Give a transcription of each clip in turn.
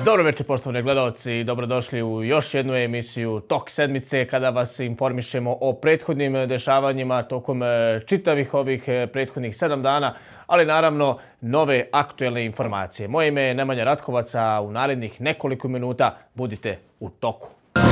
Dobro večer, poštovani gledalci, dobrodošli u još jednu emisiju Tok sedmice kada vas informišemo o prethodnim dešavanjima tokom čitavih ovih prethodnih 7 dana, ali naravno nove aktuelne informacije. Moje ime je Nemanja Ratkovac, a u narednih nekoliko minuta budite u toku.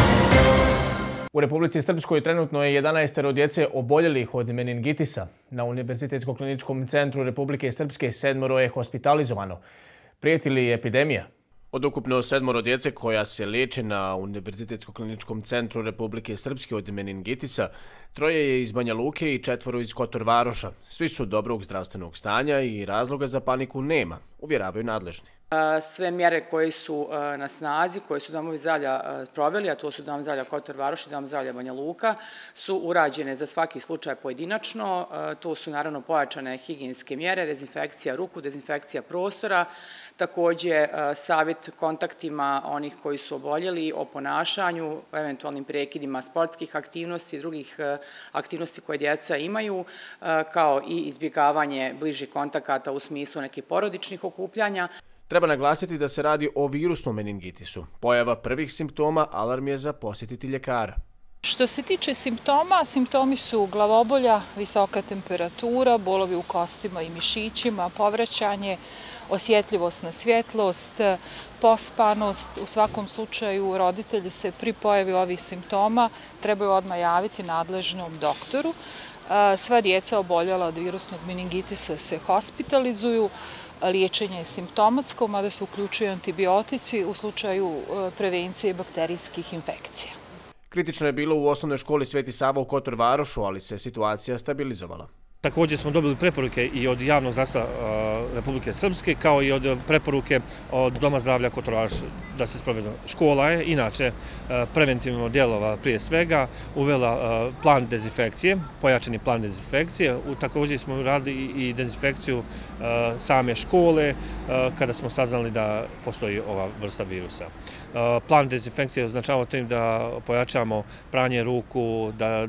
U Republici Srpskoj trenutno je 11 djece oboljelih od meningitisa. Na Univerzitetskom kliničkom centru Republike Srpske 7 je hospitalizovano. Prijeti li epidemija? Od ukupno 7 djece koja se liječe na Univerzitetskom kliničkom centru Republike Srpske od meningitisa, 3 je iz Banja Luke i 4 iz Kotor Varoša. Svi su dobrog zdravstvenog stanja i razloga za paniku nema, uvjeravaju nadležni. Sve mjere koje su na snazi, koje su domovi zdravlja proveli, a to su dom zdravlja Kotor Varoš i dom zdravlja Banja Luka, su urađene za svaki slučaj pojedinačno. To su naravno pojačane higijenske mjere, dezinfekcija ruku, dezinfekcija prostora, također savjet kontaktima onih koji su oboljeli o ponašanju, o eventualnim prekidima sportskih aktivnosti i drugih aktivnosti koje djeca imaju, kao i izbjegavanje bližih kontakata u smislu nekih porodičnih okupljanja. Treba naglasiti da se radi o virusnom meningitisu. Pojava prvih simptoma alarm je za posjetiti ljekara. Što se tiče simptoma, simptomi su glavobolja, visoka temperatura, bolovi u kostima i mišićima, povraćanje, osjetljivost na svjetlost, pospanost. U svakom slučaju roditelji se pri pojavi ovih simptoma trebaju odmah javiti nadležnom doktoru. Sva djeca oboljela od virusnog meningitisa se hospitalizuju. Liječenje je simptomatsko, mada se uključuju antibiotici u slučaju prevencije bakterijskih infekcija. Kritično je bilo u osnovnoj školi Sveti Sava u Kotor Varošu, ali se situacija stabilizovala. Također smo dobili preporuke i od Javnog zdravstva Republike Srpske, kao i od preporuke od Doma zdravlja Kotor Varoš da se sprovede. Škola je inače preventivno djelovala prije svega, uvela plan dezinfekcije, pojačani plan dezinfekcije. Također smo radili i dezinfekciju same škole kada smo saznali da postoji ova vrsta virusa. Plan dezinfekcije označava tim da pojačamo pranje ruku,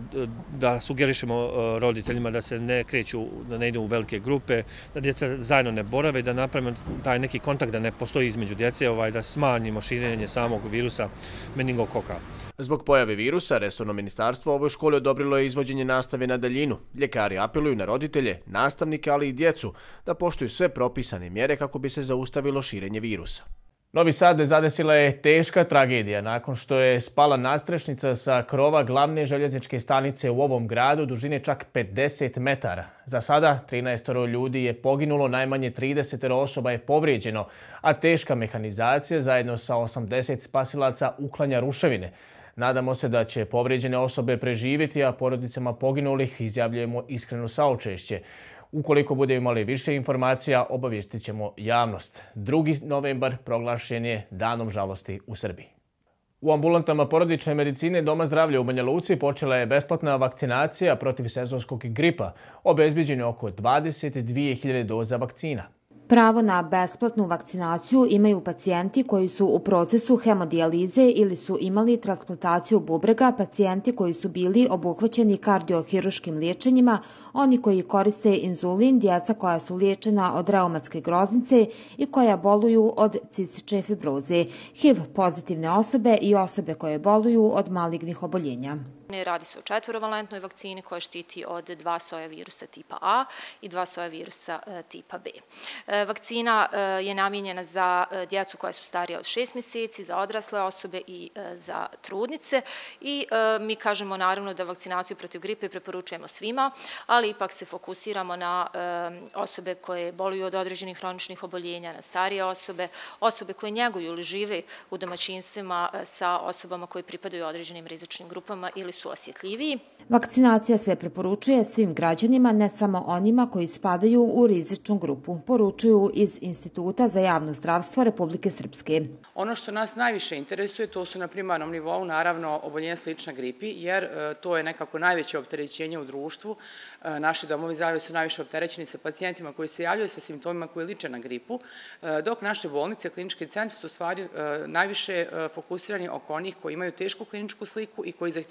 da sugerišemo roditeljima da se ne kreću, da ne idu u velike grupe, da djeca zajedno ne borave, da napravimo taj neki kontakt da ne postoji između djece, da smanjimo širenje samog virusa meningokoka. Zbog pojave virusa, resorno ministarstvo ovoj školi odobrilo je izvođenje nastave na daljinu. Ljekari apeluju na roditelje, nastavnike, ali i djecu da poštuju sve propisane mjere kako bi se zaustavilo širenje virusa. Novi Sad zadesila je teška tragedija nakon što je spala nadstrešnica sa krova glavne željezničke stanice u ovom gradu dužine čak 50 metara. Za sada 13 ljudi je poginulo, najmanje 30 osoba je povrijeđeno, a teška mehanizacija zajedno sa 80 spasilaca uklanja ruševine. Nadamo se da će povrijeđene osobe preživjeti, a porodicama poginulih izjavljujemo iskreno saučešće. Ukoliko budemo imali više informacija, obavijestit ćemo javnost. 2. novembar proglašen je Danom žalosti u Srbiji. U ambulantama porodične medicine Doma zdravlja u Banja Luci počela je besplatna vakcinacija protiv sezonskog gripa. Obezbeđeno je oko 22.000 doza vakcina. Pravo na besplatnu vakcinaciju imaju pacijenti koji su u procesu hemodijalize ili su imali transplantaciju bubrega, pacijenti koji su bili obuhvaćeni kardiohiruškim liječenjima, oni koji koriste inzulin, djeca koja su liječena od reumatske groznice i koja boluju od cistične fibroze, HIV pozitivne osobe i osobe koje boluju od malignih oboljenja. Radi se o 4-valentnoj vakcini koja štiti od 2 soja virusa tipa A i 2 soja virusa tipa B. Vakcina je namijenjena za djecu koja su starije od 6 mjeseci, za odrasle osobe i za trudnice i mi kažemo naravno da vakcinaciju protiv gripe preporučujemo svima, ali ipak se fokusiramo na osobe koje boluju od određenih hroničnih oboljenja, na starije osobe, osobe koje njeguju ili žive u domaćinstvima sa osobama koje pripadaju određenim rizičnim grupama ili su osjetljiviji. Vakcinacija se preporučuje svim građanima, ne samo onima koji spadaju u rizičnu grupu, poručuju iz Instituta za javno zdravstvo Republike Srpske. Ono što nas najviše interesuje, to su na primarnom nivou naravno oboljenja slična gripi, jer to je nekako najveće opterećenje u društvu. Naši domovi zdravlja su najviše opterećeni sa pacijentima koji se javljaju sa simptomima koji liče na gripu, dok naše bolnice, klinički centri su stvari najviše fokusirani oko onih koji imaju tešku kliničku sliku i koji zahtijevaju hospitalizaciju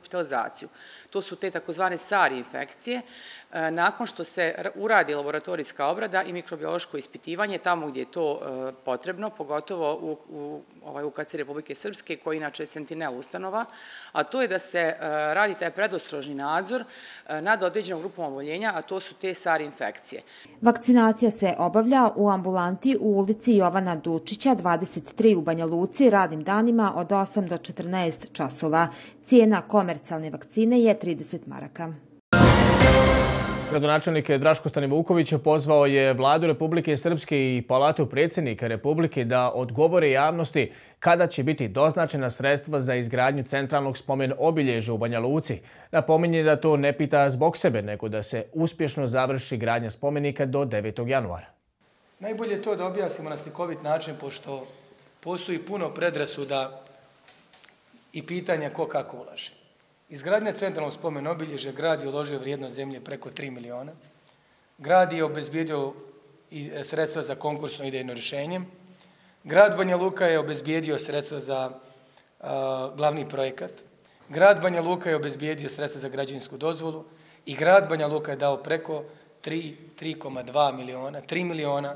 hospitalizaciju. To su te takozvane SARS infekcije. Nakon što se uradi laboratorijska obrada i mikrobiološko ispitivanje tamo gdje je to potrebno, pogotovo u UKC Republike Srpske, koji inače je Sentinel ustanova, a to je da se radi taj predostrožni nadzor nad određenom grupom oboljenja, a to su te SARS infekcije. Vakcinacija se obavlja u ambulanti u ulici Jovana Dučića 23 u Banja Luci radnim danima od 8 do 14 časova. Cijena komercijalne vakcine je 30 maraka. Gradonačelnik Draško Stanivuković pozvao je Vladu Republike Srpske i Palatu predsjednika Republike da odgovore javnosti kada će biti doznačena sredstva za izgradnju centralnog spomen obilježja u Banja Luci. Napominje da to ne pita zbog sebe, nego da se uspješno završi gradnja spomenika do 9. januara. Najbolje je to da objasnimo na slikovit način, pošto postoji puno predrasuda i pitanja ko kako ulaže. Izgradnja centralnog spomen obilježja, grad je uložio vrijednost zemlje preko 3 miliona. Grad je obezbijedio sredstva za konkursno idejno rješenje. Grad Banja Luka je obezbijedio sredstva za glavni projekat. Grad Banja Luka je obezbijedio sredstva za građevinsku dozvolu i grad Banja Luka je dao preko 3,2 miliona, 3 miliona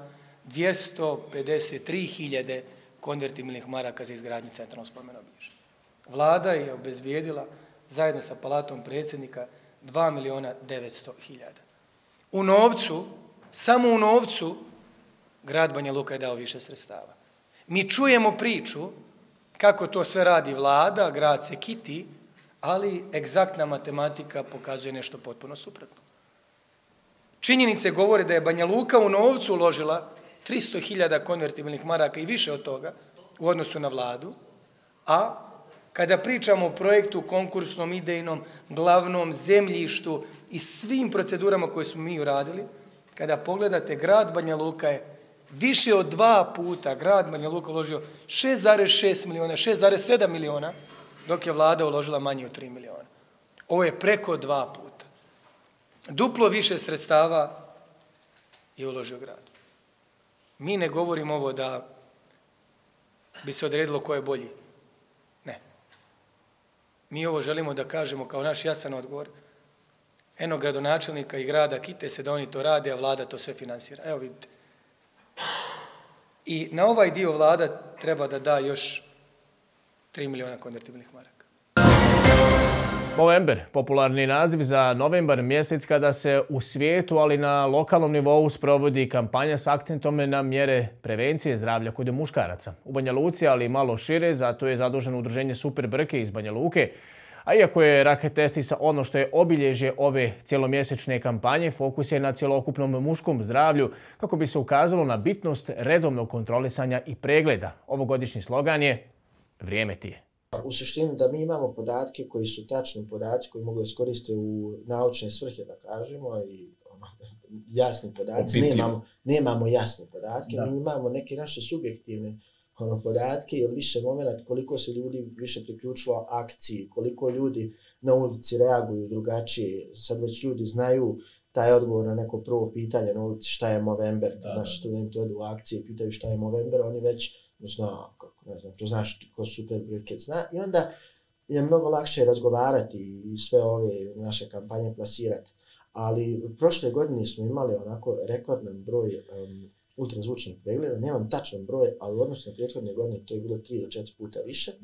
253 hiljade konvertibilnih maraka za izgradnju centralnog spomen obilježja. Vlada je obezbijedila zajedno sa Palatom predsjednika 2 miliona 900 hiljada. U novcu, samo u novcu, grad Banja Luka je dao više sredstava. Mi čujemo priču kako to sve radi vlada, grad se kiti, ali egzaktna matematika pokazuje nešto potpuno suprotno. Činjenice govore da je Banja Luka u novcu uložila 300.000 konvertibilnih maraka i više od toga u odnosu na vladu, a kada pričamo o projektu, konkursnom, idejnom, glavnom zemljištu i svim procedurama koje smo mi uradili, kada pogledate, grad Banja Luka je više od 2 puta, grad Banja Luka uložio 6,6 miliona, 6,7 miliona, dok je vlada uložila manje od 3 miliona. Ovo je preko 2 puta. Duplo više sredstava je uložio grad. Mi ne govorimo ovo da bi se odredilo ko je bolji. Ne. Mi ovo želimo da kažemo kao naš jasan odgovor. Eno, gradonačelnika i grada kite se da oni to rade, a vlada to sve finansira. Evo vidite. I na ovaj dio vlada treba da da još 3 miliona konvertibilnih maraka. Movember, popularni naziv za novembar, mjesec kada se u svijetu, ali na lokalnom nivou sprovodi kampanja s akcentom na mjere prevencije zdravlja kod muškaraca. U Banja Luci, ali malo šire, zato je zaduženo udruženje Super Brke iz Banja Luke. A iako je rak testisa ono što je obilježje ove cijelomjesečne kampanje, fokus je na cjelokupnom muškom zdravlju kako bi se ukazalo na bitnost redovnog kontrolisanja i pregleda. Ovogodišnji slogan je "Vrijeme ti je". U suštini da mi imamo podatke koji su tačni podaci koji mogu iskoristiti u naučne svrhe, da kažemo, i jasni podaci. Nemamo jasne podatke, mi imamo neke naše subjektivne podatke ili više momenta koliko se ljudi više priključilo akciji, koliko ljudi na ulici reaguju drugačije. Sad već ljudi znaju taj odgovor na neko prvo pitanje na ulici šta je Movember. Naši studenti odu u akcije i pitaju šta je Movember, oni već zna, ne znam, to znaš ko Super Brke zna i onda je mnogo lakše razgovarati i sve ove naše kampanje plasirati. Ali prošle godine smo imali onako rekordan broj ultrazvučnih pregleda, nemam tačan broj, ali u odnosu na prethodne godine to je bilo 3 do 4 puta više.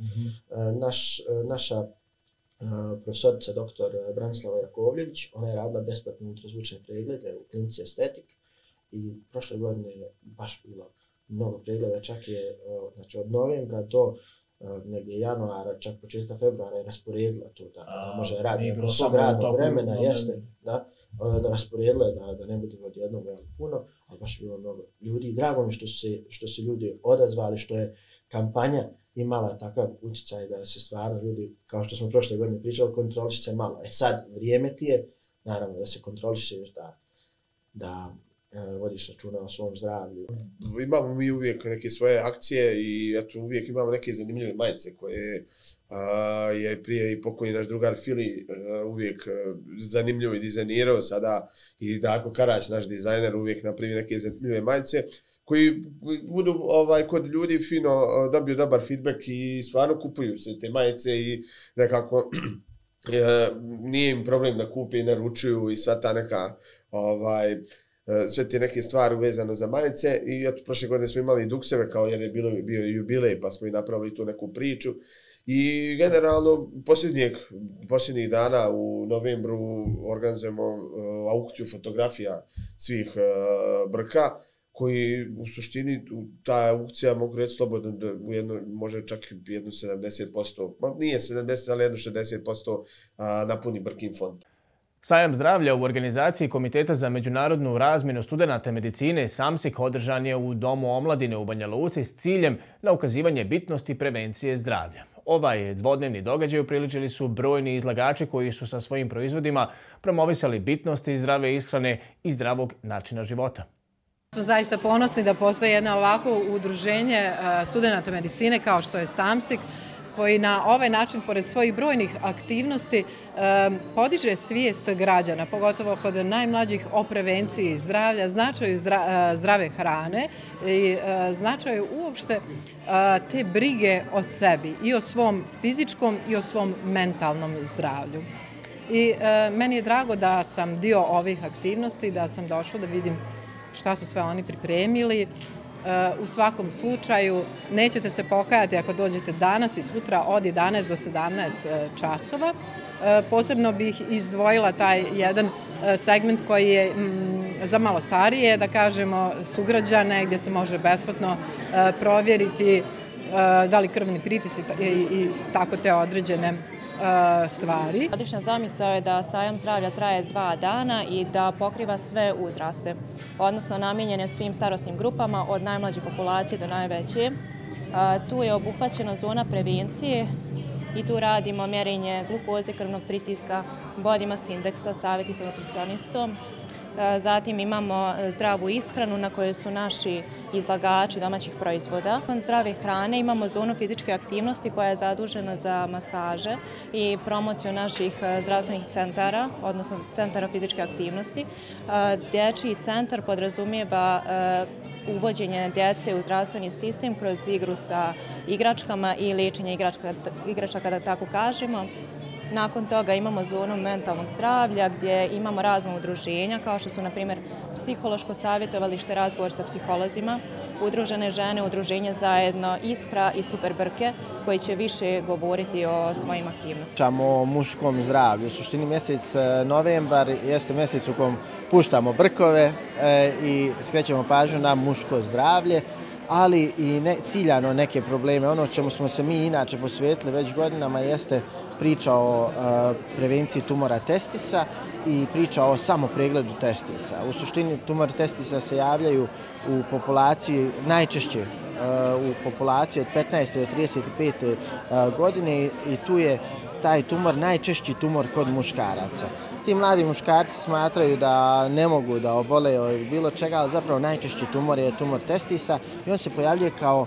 Naša profesorica dr. Branislava Jakovljević, ona je radila besplatne ultrazvučne preglede u klinici Estetik i prošle godine je baš bilo mnogo pregleda, čak je znači od novembra do negdje januara, čak početka februara je rasporedila to da može raditi nakon svog radnog vremena, jeste, da rasporedila je da ne bude odjednom veliko puno, ali baš je bilo mnogo ljudi. Drago mi što se ljudi odazvali, što je kampanja imala takav utjecaj da se stvarno ljudi, kao što smo prošle godine pričali, kontroliše se malo. Sad, vrijeme ti je, naravno, da se kontrolišeš, da vodiš računa o svom zdravlju. Imamo mi uvijek neke svoje akcije i eto, uvijek imamo neke zanimljive majice koje je prije i pokojni naš drugar Fili uvijek zanimljivo i dizajnirao, sada i Darko Karać, naš dizajner, uvijek napravi neke zanimljive majice koji budu kod ljudi fino dobiju dobar feedback i stvarno kupuju se te majice i nekako nije im problem da kupe i naručuju i sva ta neka sve te neke stvari vezano za majice i eto, prošle godine smo imali dukseve kao jer je bio jubilej pa smo i napravili tu neku priču i generalno posljednjih dana u novembru organizujemo aukciju fotografija svih brka koji u suštini ta aukcija mogu reći slobodno da može čak jedno 70%, nije 70, ali jedno 60% napuni Brkin fond. Sajam zdravlja u organizaciji Komiteta za međunarodnu razmjenu studenata medicine SAMSIK održan je u Domu omladine u Banja Luci s ciljem na ukazivanje bitnosti prevencije zdravlja. Ovaj dvodnevni događaj upriličili su brojni izlagači koji su sa svojim proizvodima promovisali bitnosti zdrave ishrane i zdravog načina života. Smo zaista ponosni da postoji jedno ovako udruženje studenata medicine kao što je SAMSIK, koji na ovaj način, pored svojih brojnih aktivnosti, podiže svijest građana, pogotovo kod najmlađih o prevenciji zdravlja, značaju zdrave hrane i značaju uopšte te brige o sebi i o svom fizičkom i o svom mentalnom zdravlju. I meni je drago da sam dio ovih aktivnosti, da sam došla da vidim šta su sve oni pripremili. U svakom slučaju nećete se pokajati ako dođete danas i sutra od 11 do 17 časova. Posebno bih izdvojila taj jedan segment koji je za malo starije, da kažemo, sugrađane, gdje se može besplatno provjeriti da li krvni pritisk i tako te određene stvari. Odlična zamisao je da sajam zdravlja traje 2 dana i da pokriva sve uzraste, odnosno namijenjen je svim starosnim grupama od najmlađe populacije do najveće. Tu je obuhvaćena zona prevencije i tu radimo mjerenje glukoze, krvnog pritiska, body mass indeksa, savjeti sa nutricionistom. Zatim imamo zdravu ishranu na kojoj su naši izlagači domaćih proizvoda. Od zdrave hrane imamo zonu fizičke aktivnosti koja je zadužena za masaže i promociju naših zdravstvenih centara, odnosno centara fizičke aktivnosti. Dječji centar podrazumijeva uvođenje djece u zdravstveni sistem kroz igru sa igračkama i liječenje igračaka, da tako kažemo. Nakon toga imamo zonu mentalnog zdravlja gdje imamo razne udruženja kao što su, na primjer, psihološko savjetovalište, razgovor sa psiholozima, udružene žene, udruženje Zajedno, Iskra i Super Brke koji će više govoriti o svojim aktivnostima. O muškom zdravlju. U suštini mjesec novembar jeste mjesec u kojem puštamo brkove i skrećemo pažnju na muško zdravlje, ali i ciljano neke probleme. Ono čemu smo se mi inače posvetili već godinama jeste priča o prevenciji tumora testisa i priča o samopregledu testisa. U suštini tumori testisa se javljaju u populaciji najčešće u populaciji od 15. do 35. godine i tu je taj tumor najčešći tumor kod muškaraca. Ti mladi muškarci smatraju da ne mogu da obole od bilo čega, ali zapravo najčešći tumor je tumor testisa i on se pojavljuje kao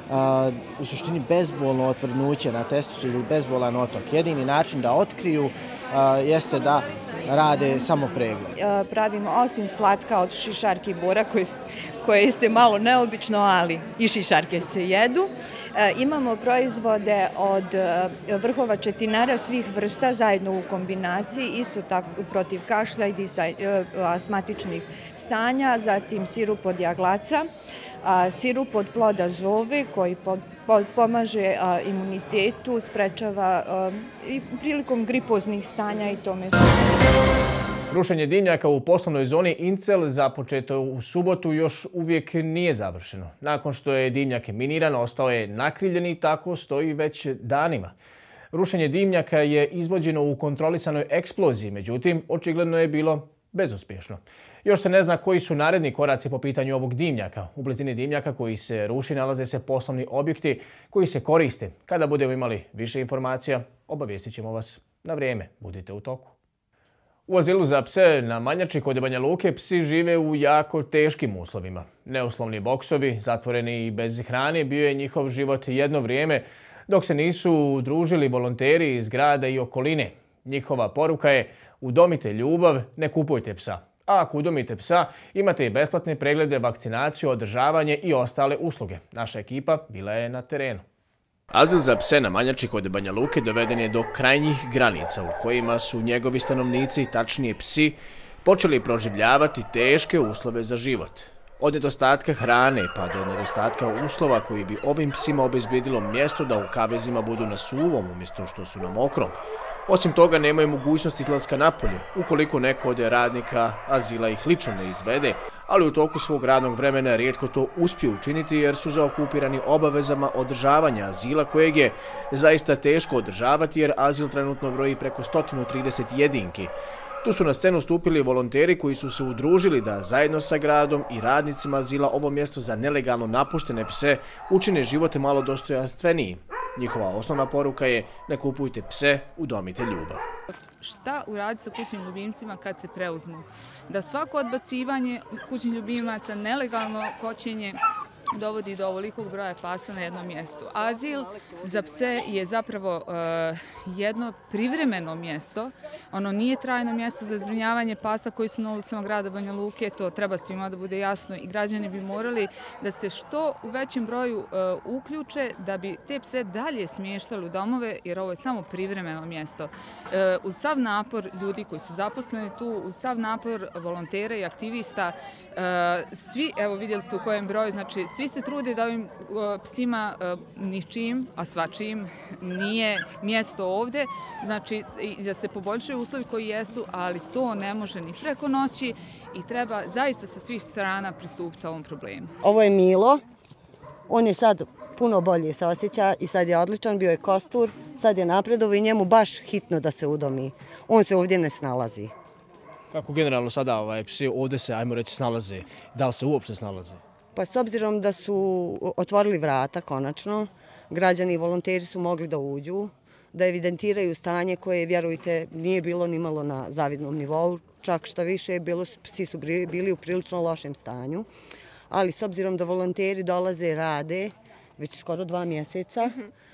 u suštini bezbolno otvrnuće na testisu ili bezbolan otok. Jedini način da otkriju jeste da rade samo pregled. Pravimo osim slatka od šišarki bora koje jeste malo neobično, ali i šišarke se jedu. Imamo proizvode od vrhova četinara svih vrsta zajedno u kombinaciji, isto tako protiv kašlja i astmatičnih stanja, zatim sirup od jaglaca, sirup od ploda zove koji pomaže imunitetu, sprečava i prilikom gripoznih stanja i tome slično. Rušenje dimnjaka u poslovnoj zoni Incel započeto u subotu još uvijek nije završeno. Nakon što je dimnjak miniran, ostao je nakrivljen i tako stoji već danima. Rušenje dimnjaka je izvođeno u kontrolisanoj eksploziji, međutim, očigledno je bilo bezuspješno. Još se ne zna koji su naredni koraci po pitanju ovog dimnjaka. U blizini dimnjaka koji se ruši nalaze se poslovni objekti koji se koriste. Kada budemo imali više informacija, obavijestit ćemo vas na vrijeme. Budite u toku. U azilu za pse na Manjači kod Banja Luke psi žive u jako teškim uslovima. Neuslovni boksovi, zatvoreni i bez hrane, bio je njihov život jedno vrijeme dok se nisu družili volonteri iz grada i okoline. Njihova poruka je: udomite ljubav, ne kupujte psa. A ako udomite psa, imate i besplatne preglede, vakcinaciju, održavanje i ostale usluge. Naša ekipa bila je na terenu. Azil za pse na Manjači kod Banja Luke doveden je do krajnjih granica u kojima su njegovi stanovnici, tačnije psi, počeli proživljavati teške uslove za život. Od nedostatka hrane pa do nedostatka uslova koji bi ovim psima obezbijedilo mjesto da u kavezima budu na suvom umjesto što su na mokrom. Osim toga nemaju mogućnost izlaska napolje, ukoliko neko od radnika azila ih lično ne izvede, ali u toku svog radnog vremena rijetko to uspiju učiniti jer su zaokupirani obavezama održavanja azila kojeg je zaista teško održavati jer azil trenutno broji preko 130 jedinki. Tu su na scenu stupili volonteri koji su se udružili da zajedno sa gradom i radnicima azila ovo mjesto za nelegalno napuštene pse učine život malo dostojanstveniji. Njihova osnovna poruka je ne kupujte pse, udomite ljubav. Šta uraditi sa kućnim ljubimcima kad se preuzmu? Da svako odbacivanje kućnih ljubimaca, nelegalno kočenje dovodi do ovolikog broja pasa na jednom mjestu. Azil za pse je zapravo jedno privremeno mjesto. Ono nije trajno mjesto za zbrinjavanje pasa koji su na ulicama grada Banja Luke. To treba svima da bude jasno i građani bi morali da se što u većem broju uključe da bi te pse dalje smještali u domove jer ovo je samo privremeno mjesto. Uz sav napor ljudi koji su zaposleni tu, uz sav napor volontera i aktivista, svi, evo vidjeli ste u kojem broju, znači svi se trude da ovim psima ničim, a svačim nije mjesto ovdje, znači da se poboljšaju uslovi koji jesu, ali to ne može ni preko noći i treba zaista sa svih strana pristupiti ovom problemu. Ovo je Milo, on je sad puno bolje se osjeća i sad je odličan, bio je kostur, sad je napredovo i njemu baš hitno da se udomi. On se ovdje ne snalazi. Kako generalno sada psi ovdje se, ajmo reći, snalaze? Da li se uopšte snalaze? Pa s obzirom da su otvorili vrata konačno, građani i volonteri su mogli da uđu, da evidentiraju stanje koje, vjerujte, nije bilo ni malo na zavidnom nivou, čak šta više, psi su bili u prilično lošem stanju, ali s obzirom da volonteri dolaze i rade već skoro 2 mjeseca,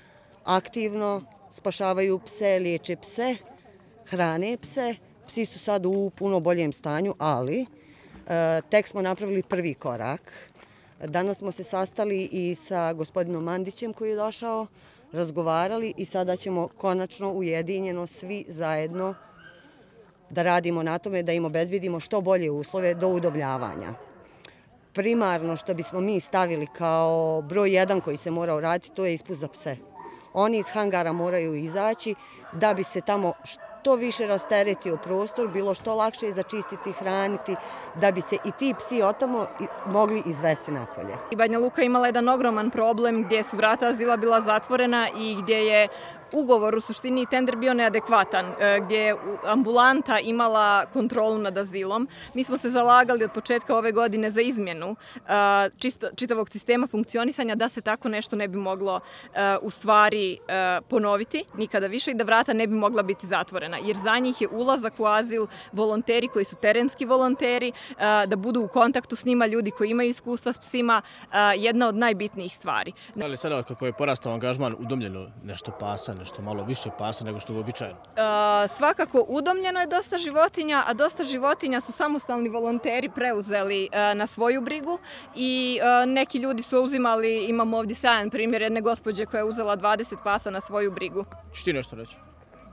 aktivno spašavaju pse, liječe pse, hrane pse, psi su sad u puno boljem stanju, ali tek smo napravili prvi korak. Danas smo se sastali i sa gospodinom Mandićem koji je došao, razgovarali i sada ćemo konačno ujedinjeno svi zajedno da radimo na tome da im obezbedimo što bolje uslove do udomljavanja. Primarno što bismo mi stavili kao broj 1 koji se mora uraditi, to je ispust za pse. Oni iz hangara moraju izaći da bi se tamo što više rasteretio prostor, bilo što lakše začistiti, hraniti, da bi se i ti psi otamo mogli izvesti napolje. Banja Luka imala jedan ogroman problem gdje su vrata azila bila zatvorena i gdje je ugovor u suštini tender bio neadekvatan, gdje je ambulanta imala kontrolu nad azilom. Mi smo se zalagali od početka ove godine za izmjenu čitavog sistema funkcionisanja da se tako nešto ne bi moglo u stvari ponoviti nikada više i da vrata ne bi mogla biti zatvorena. Jer za njih je ulazak u azil volonteri koji su terenski volonteri, da budu u kontaktu s njima ljudi koji imaju iskustva s psima, jedna od najbitnijih stvari. Da li sada kako je porastao angažman udomljeno nešto pasa, nešto malo više pasa nego što je uobičajeno? Svakako udomljeno je dosta životinja, a dosta životinja su samostalni volonteri preuzeli na svoju brigu i neki ljudi su uzimali, imamo ovdje sjajan primjer jedne gospođe koja je uzela 20 pasa na svoju brigu. Ću ti nešto reći?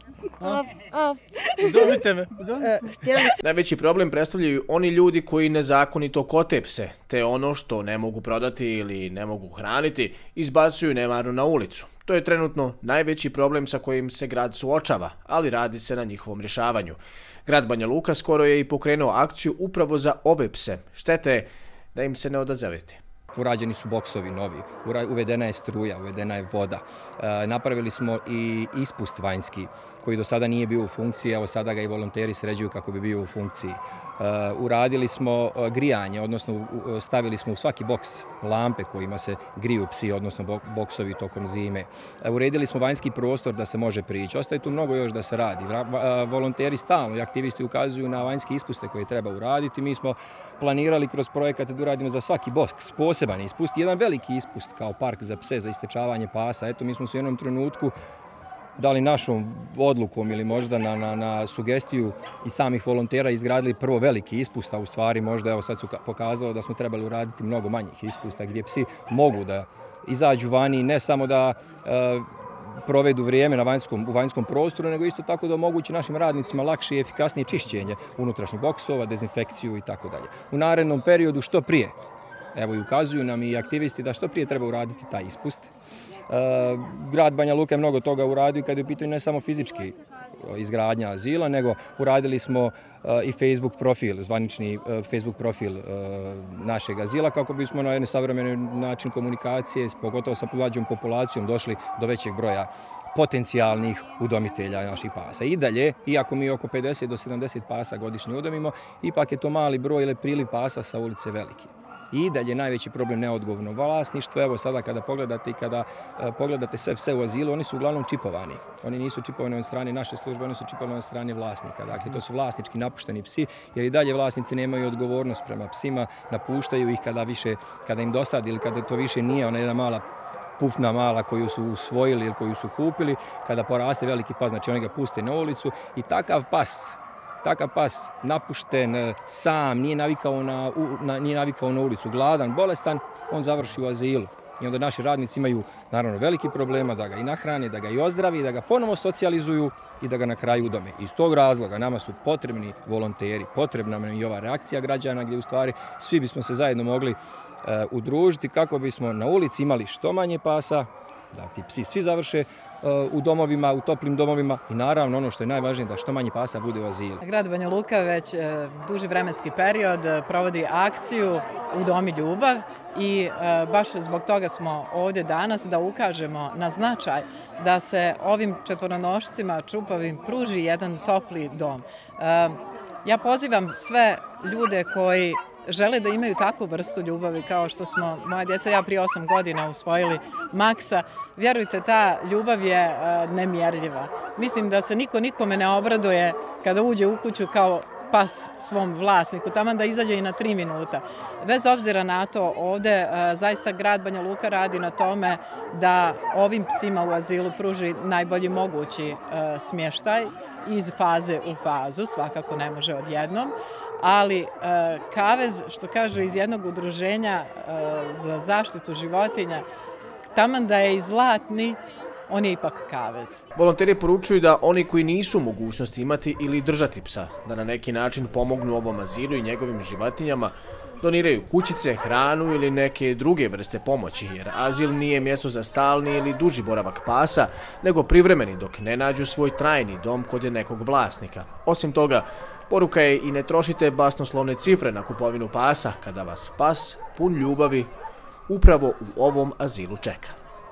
Udomite me. Najveći problem predstavljaju oni ljudi koji nezakonito kote pse, te ono što ne mogu prodati ili ne mogu hraniti, izbacuju nemarno na ulicu. To je trenutno najveći problem sa kojim se grad suočava, ali radi se na njihovom rješavanju. Grad Banja Luka skoro je i pokrenuo akciju upravo za ove pse. Štete je da im se ne odazovete. Urađeni su boksovi novi, uvedena je struja, uvedena je voda. Napravili smo i ispust vanjski koji do sada nije bio u funkciji, evo sada ga i volonteri sređuju kako bi bio u funkciji. Uradili smo grijanje, odnosno stavili smo u svaki boks lampe kojima se griju psi, odnosno boksovi tokom zime. Uredili smo vanjski prostor da se može prići. Ostaje tu mnogo još da se radi. Volonteri stalno i aktivisti ukazuju na vanjske ispuste koje treba uraditi. Mi smo planirali kroz projekat da uradimo za svaki boks poseban ispust, jedan veliki ispust kao park za pse, za istečavanje pasa. Eto, mi smo se u jednom trenutku dali našom odlukom ili možda na sugestiju i samih volontera izgradili prvo veliki ispust, a u stvari možda evo sad su pokazalo da smo trebali uraditi mnogo manjih ispusta gdje psi mogu da izađu vani, ne samo da provedu vrijeme u vanjskom prostoru, nego isto tako da omogući našim radnicima lakše i efikasnije čišćenje unutrašnjih boksova, dezinfekciju i tako dalje. U narednom periodu što prije, evo i ukazuju nam i aktivisti da što prije treba uraditi taj ispust. Grad Banja Luka je mnogo toga uradio kada je u pitanju ne samo fizički izgradnja azila, nego uradili smo i Facebook profil, zvanični Facebook profil našeg azila kako bismo na jedan savremeni način komunikacije, pogotovo sa mlađom populacijom, došli do većeg broja potencijalnih udomitelja naših pasa. I dalje, iako mi oko 50 do 70 pasa godišnje udomimo, ipak je to mali broj ili priliv pasa sa ulice veliki. I dalje najveći problem neodgovorno vlasništvo. Evo sada kada pogledate i kada pogledate sve pse u azilu, oni su uglavnom čipovani. Oni nisu čipovani od strane naše službe, oni su čipovani od strane vlasnika. Dakle, to su vlasnički napušteni psi, jer i dalje vlasnici nemaju odgovornost prema psima, napuštaju ih kada im dosadi ili kada to više nije ona jedna mala pufna mala koju su usvojili ili koju su kupili, kada poraste veliki pas, znači oni ga puste na ulicu i takav pas napušten, sam, nije navikao na ulicu, gladan, bolestan, on završi u azilu. I onda naši radnici imaju naravno veliki problema da ga i nahrane, da ga i ozdravi, da ga ponovo socijalizuju i da ga na kraju udome. Iz tog razloga nama su potrebni volonteri, potrebna nam i ova reakcija građana gdje u stvari svi bismo se zajedno mogli udružiti kako bismo na ulici imali što manje pasa, da ti psi svi završe u domovima, u toplim domovima i naravno ono što je najvažnije da što manje pasa bude u azilu. Grad Banja Luka već duži vremenski period provodi akciju Udomi ljubav i baš zbog toga smo ovdje danas da ukažemo na značaj da se ovim četvoronošcima čupavim pruži jedan topli dom. Ja pozivam sve ljude koji žele da imaju takvu vrstu ljubavi kao što smo moja djeca, ja prije 8 godina usvojili Maksa. Vjerujte, ta ljubav je nemjerljiva. Mislim da se niko nikome ne obraduje kada uđe u kuću kao pas svom vlasniku, taman da izađe i na 3 minuta. Bez obzira na to, ovdje zaista grad Banja Luka radi na tome da ovim psima u azilu pruži najbolji mogući smještaj iz faze u fazu, svakako ne može odjednom, ali kavez, što kažu iz jednog udruženja za zaštitu životinja, taman da je i zlatni, on je ipak kavez. Volonteri poručuju da oni koji nisu u mogućnosti imati ili držati psa, da na neki način pomognu ovom azilu i njegovim životinjama, doniraju kućice, hranu ili neke druge vrste pomoći, jer azil nije mjesto za stalni ili duži boravak pasa, nego privremeni dok ne nađu svoj trajni dom kod nekog vlasnika. Osim toga, poruka je i ne trošite basnoslovne cifre na kupovinu pasa kada vas pas pun ljubavi upravo u ovom azilu čeka.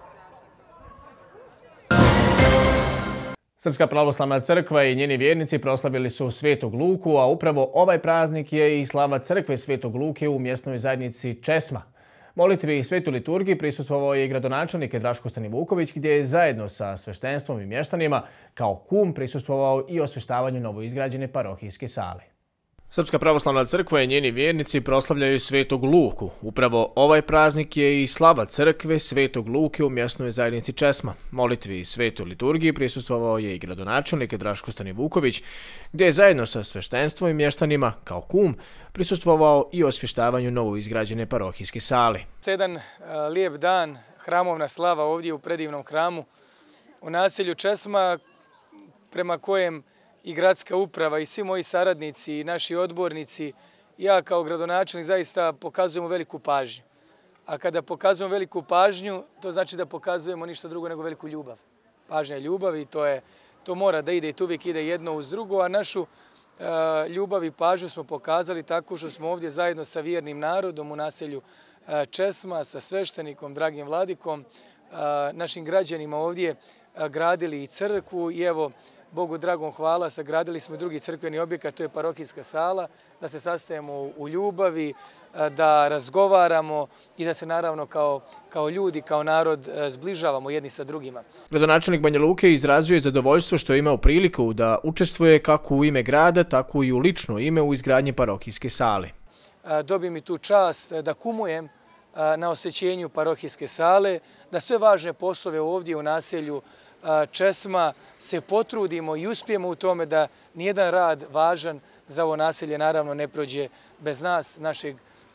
Srpska pravoslavna crkva i njeni vjernici proslavili su Svetog Luku, a upravo ovaj praznik je i slava crkve Svetog Luke u mjesnoj zajednici Česma. Molitvi i svetoj liturgiji prisustvovao je i gradonačelnik Draško Stanivuković, gdje je zajedno sa sveštenstvom i mještanima kao kum prisustvovao i osveštavanju novoizgrađene parohijske sale. Srpska pravoslavna crkva i njeni vjernici proslavljaju Svetog Luku. Upravo ovaj praznik je i slava crkve Svetog Luke u mjesnoj zajednici Česma. Molitvi i svetoj liturgiji prisustvovao je i gradonačelnik Draško Stanivuković, gdje je zajedno sa sveštenstvom i mještanima kao kum prisustvovao i osvještavanju novoizgrađene parohijske sale. Jedan lijep dan, hramovna slava ovdje u predivnom hramu u naselju Česma, prema kojem i gradska uprava i svi moji saradnici i naši odbornici, ja kao gradonačelnik zaista pokazujemo veliku pažnju. A kada pokazujemo veliku pažnju, to znači da pokazujemo ništa drugo nego veliku ljubav. Pažnja je ljubav i to mora da ide i to uvijek ide jedno uz drugo, a našu ljubav i pažnju smo pokazali tako što smo ovdje zajedno sa vjernim narodom u naselju Česma, sa sveštenikom, dragim vladikom, našim građanima ovdje gradili i crkvu i evo, Bogu dragom hvala, sagradili smo i drugi crkveni objekat, to je parohijska sala, da se sastajemo u ljubavi, da razgovaramo i da se naravno kao ljudi, kao narod zbližavamo jedni sa drugima. Gradonačelnik Banja Luke izrazio je zadovoljstvo što je imao priliku da učestvuje kako u ime grada, tako i u lično ime u izgradnji parohijske sale. Dobijem i tu čast da kumujem na osvećenju parohijske sale, da sve važne poslove ovdje u naselju Česma se potrudimo i uspijemo u tome da nijedan rad važan za ovo naselje naravno ne prođe bez nas, našeg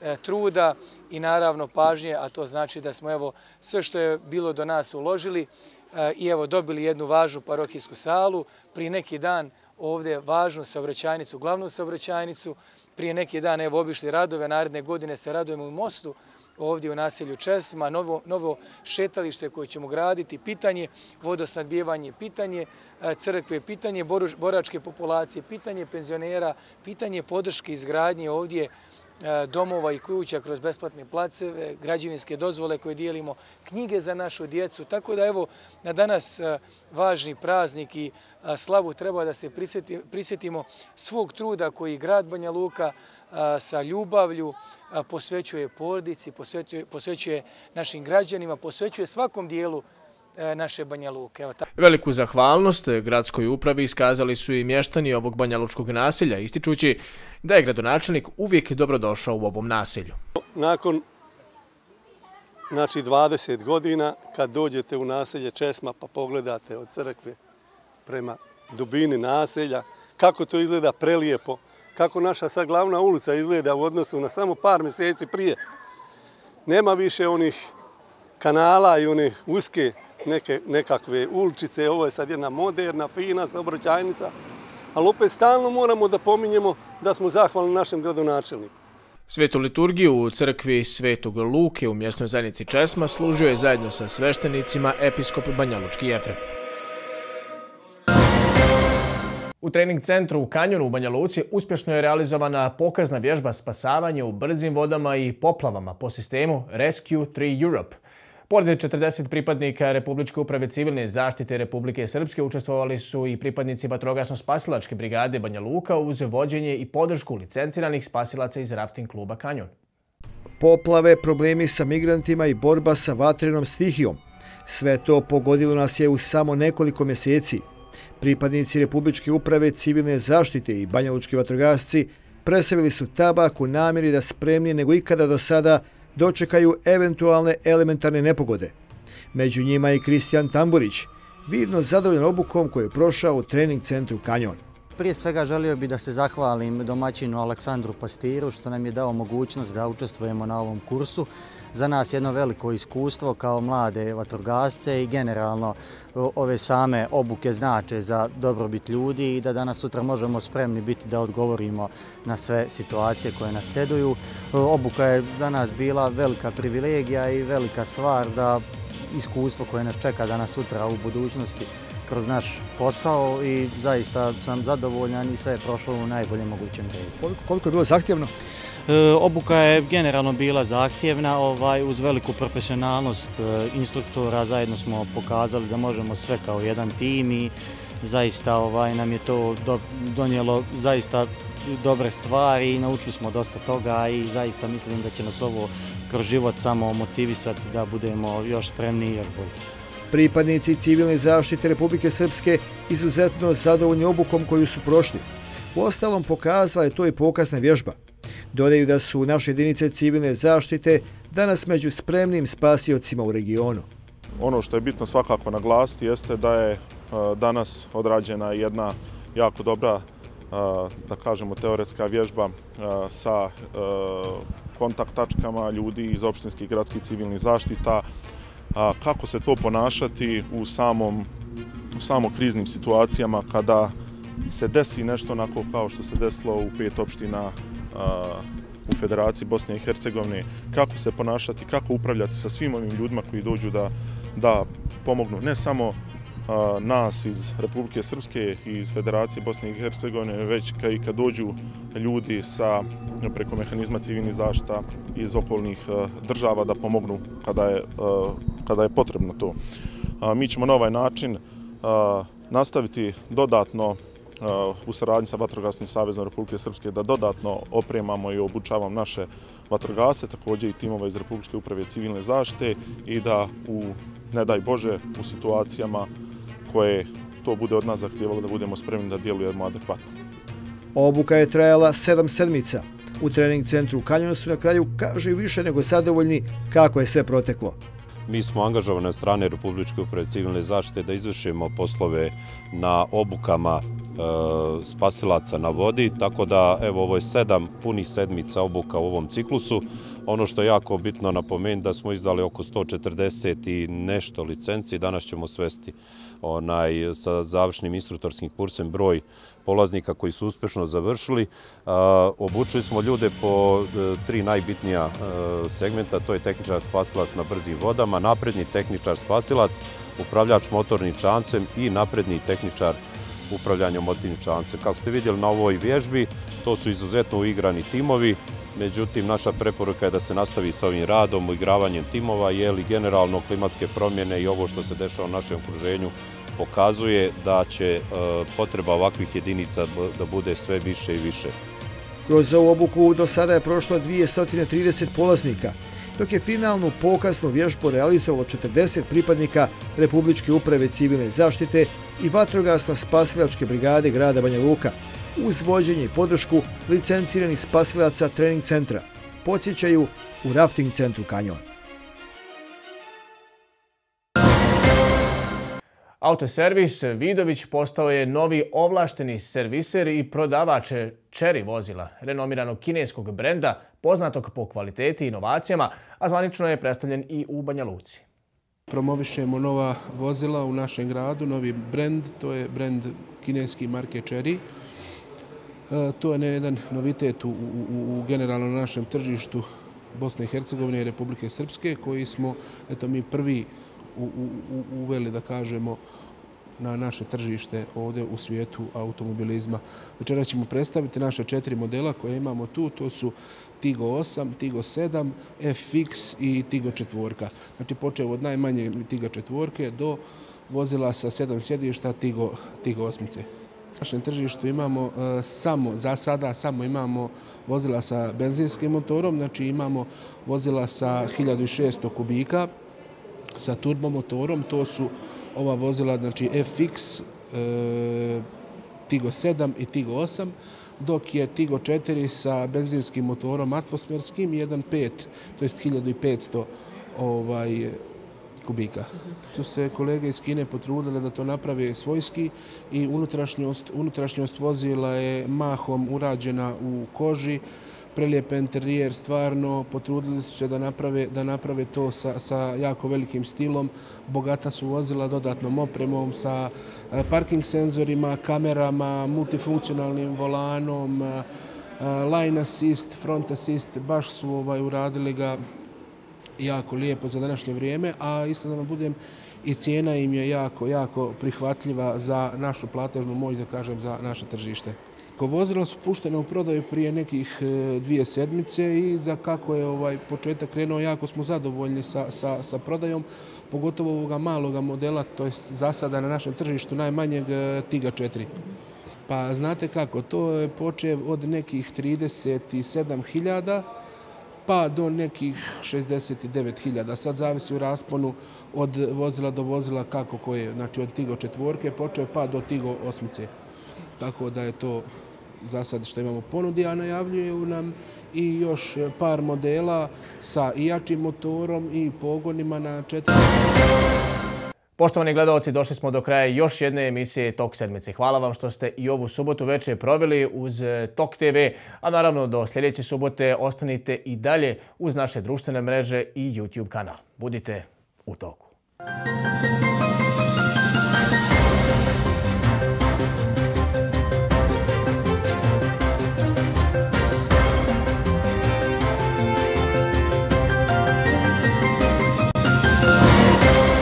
truda i naravno pažnje, a to znači da smo evo sve što je bilo do nas uložili i evo dobili jednu važnu parohijsku salu, prije neki dan ovdje važnu saobraćajnicu, glavnu saobraćajnicu, prije neki dan evo obišli radove, naredne godine se radujemo u mostu, ovdje u naselju Česma, novo šetalište koje ćemo graditi, pitanje vodosnadbijevanje, pitanje crkve, pitanje boračke populacije, pitanje penzionera, pitanje podrške izgradnje ovdje domova i kuća kroz besplatne placeve, građevinske dozvole koje dijelimo, knjige za našu djecu. Tako da evo na danas važni praznik i slavu treba da se prisjetimo svog truda koji grad Banja Luka sa ljubavlju posvećuje porodici, posvećuje našim građanima, posvećuje svakom dijelu naše Banja Luke. Veliku zahvalnost gradskoj upravi iskazali su i mještani ovog banjalučkog naselja, ističući da je gradonačelnik uvijek dobrodošao u ovom naselju. Nakon 20 godina, kad dođete u naselje Česma pa pogledate od crkve prema dubini naselja, kako to izgleda prelijepo, kako naša sad glavna ulica izgleda u odnosu na samo par mjeseci prije. Nema više onih kanala i one uske nekakve uličice, ovo je sad jedna moderna, fina saobraćajnica, ali opet stalno moramo da pominjemo da smo zahvalni našem gradonačelniku. Svetu liturgiju u crkvi Svetog Luke u mjesnoj zajednici Česma služio je zajedno sa sveštenicima episkop banjalučki Jefrem. U trening centru u Kanjonu u Banja Luci uspješno je realizovana pokazna vježba spasavanja u brzim vodama i poplavama po sistemu Rescue 3 Europe. Pored 40 pripadnika Republičke uprave civilne zaštite Republike Srpske učestvovali su i pripadnici vatrogasno-spasilačke brigade Banja Luka uz vođenje i podršku licenciranih spasilaca iz rafting kluba Kanjon. Poplave, problemi sa migrantima i borba sa vatrenom stihijom. Sve to pogodilo nas je u samo nekoliko mjeseci. Pripadnici Republičke uprave civilne zaštite i banjalučki vatrogasci presavili su tabak u namjeri da spremnije nego ikada do sada dočekaju eventualne elementarne nepogode. Među njima je Kristijan Tamburić, vidno zadovoljan obukom koju je prošao u trening centru Kanjon. Prije svega želio bih da se zahvalim domaćinu Aleksandru Pastiru što nam je dao mogućnost da učestvujemo na ovom kursu. Za nas jedno veliko iskustvo kao mlade vatrogasce i generalno ove same obuke znače za dobrobit ljudi i da danas sutra možemo spremni biti da odgovorimo na sve situacije koje nas sljeduju. Obuka je za nas bila velika privilegija i velika stvar za iskustvo koje nas čeka danas sutra u budućnosti kroz naš posao i zaista sam zadovoljan i sve je prošlo u najboljem mogućem redu. Koliko je bilo zahtjevno? Obuka je generalno bila zahtjevna, uz veliku profesionalnost instruktora zajedno smo pokazali da možemo sve kao jedan tim i zaista nam je to donijelo zaista dobre stvari i naučili smo dosta toga i zaista mislim da će nas ovo kroz život samo motivisati da budemo još spremniji i još bolji. Pripadnici civilne zaštite Republike Srpske izuzetno zadovoljni obukom koju su prošli. Uostalom pokazala je to i pokazna vježba. Dodaju da su naše jedinice civilne zaštite danas među spremnim spasiocima u regionu. Ono što je bitno svakako naglasiti jeste da je danas odrađena jedna jako dobra, da kažemo, teoretska vježba sa kontakt tačkama ljudi iz opštinskih gradskih civilnih zaštita, kako se to ponašati u samo kriznim situacijama kada se desi nešto onako kao što se desilo u 5 opština u Federaciji Bosne i Hercegovine, kako se ponašati, kako upravljati sa svim ovim ljudima koji dođu da pomognu ne samo nas iz Republike Srpske i iz Federacije Bosne i Hercegovine, već i kad dođu ljudi preko mehanizma civilnih zaštita iz okolnih država da pomognu kada je potrebno to. Mi ćemo na ovaj način nastaviti dodatno u saradnji sa Vatrogasnim savezom Republike Srpske da dodatno opremamo i obučavamo naše vatrogasce, također i timove iz Republičke uprave civilne zaštite i da ne daj Bože, u situacijama koje to bude od nas zahtijevalo da budemo spremni da djelujemo adekvatno. Obuka je trajala 7 sedmica. U trening centru u Kanjonu su na kraju, kažu, i više nego zadovoljni kako je sve proteklo. Mi smo angažovani od strane Republičke uprave civilne zaštite da izvršimo poslove na obukama spasilaca na vodi, tako da evo ovo je 7 punih sedmica obuka u ovom ciklusu. Ono što je jako bitno napomenuti da smo izdali oko 140 i nešto licenci, danas ćemo svesti sa završnim instruktorskim kursem broj polaznika koji su uspješno završili. Obučili smo ljude po 3 najbitnija segmenta, to je tehničar spasilac na brzim vodama, napredni tehničar spasilac, upravljač motornim čamcem i napredni tehničar upravljanja motornim čamcem. Kako ste vidjeli na ovoj vježbi, to su izuzetno uigrani timovi, međutim naša preporuka je da se nastavi sa ovim radom, uigravanjem timova, jer i generalno klimatske promjene i ovo što se dešava u našem okruženju pokazuje da će potreba ovakvih jedinica da bude sve više i više. Kroz ovu obuku do sada je prošlo 230 polaznika, dok je finalnu pokaznu vježbu realizovalo 40 pripadnika Republičke uprave civilne zaštite i vatrogasno-spasilačke brigade grada Banja Luka, uz vođenje i podršku licenciranih spasilaca trening centra, podsjećaju u rafting centru Kanjon. Autoservis Vidović postao je novi ovlašteni serviser i prodavač Chery vozila, renomiranog kineskog brenda, poznatog po kvaliteti i inovacijama, a zvanično je predstavljen i u Banja Luci. Promovišemo nova vozila u našem gradu, novi brend, to je brend kineski marke Chery. To je jedan novitet u generalno našem tržištu Bosne i Hercegovine i Republike Srpske, koji smo mi prvi uveli, da kažemo, na naše tržište ovdje u svijetu automobilizma. Večera ćemo predstaviti naše 4 modela koje imamo tu. To su Tigo 8, Tigo 7, FX i Tigo 4. Znači počeo od najmanje Tigo 4 do vozila sa 7 sjedišta Tigo 8. Na našem tržištu imamo za sada imamo vozila sa benzinskim motorom, znači imamo vozila sa 1600 kubika, sa turbomotorom, to su ova vozila, znači FX, Tigo 7 i Tigo 8, dok je Tigo 4 sa benzinskim motorom atmosferskim 1.5, to je 1500 kubika. Su se kolege iz Kine potrudile da to naprave svojski i unutrašnjost vozila je mahom urađena u koži, prelijep interijer, stvarno potrudili su se da naprave to sa jako velikim stilom. Bogata su vozila dodatnom opremom sa parking senzorima, kamerama, multifunkcionalnim volanom, line assist, front assist, baš su uradili ga jako lijepo za današnje vrijeme, a iskreno da budem i cijena im je jako prihvatljiva za našu platežnu moć, da kažem, za naše tržište. Vozila su puštena u prodaju prije nekih 2 sedmice i za kako je početak krenuo, jako smo zadovoljni sa prodajom, pogotovo ovoga maloga modela, to je za sada na našem tržištu najmanjeg Tiga 4. Pa znate kako, to je počev od nekih 37.000 pa do nekih 69.000. Sad zavisi u rasponu od vozila do vozila kako koje, znači od Tigo 4 počev pa do Tigo 8. Tako da je to za sad što imamo ponudi, a najavljuju nam i još par modela sa i jačim motorom i pogonima na 4. Poštovani gledalci, došli smo do kraja još jedne emisije Tok sedmice. Hvala vam što ste i ovu subotu večer proveli uz Tok TV, a naravno do sljedeće subote ostanite i dalje uz naše društvene mreže i YouTube kanal. Budite u toku.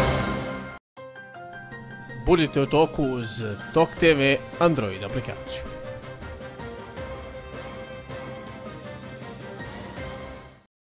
Budite u toku uz Tok TV Android aplikaciju.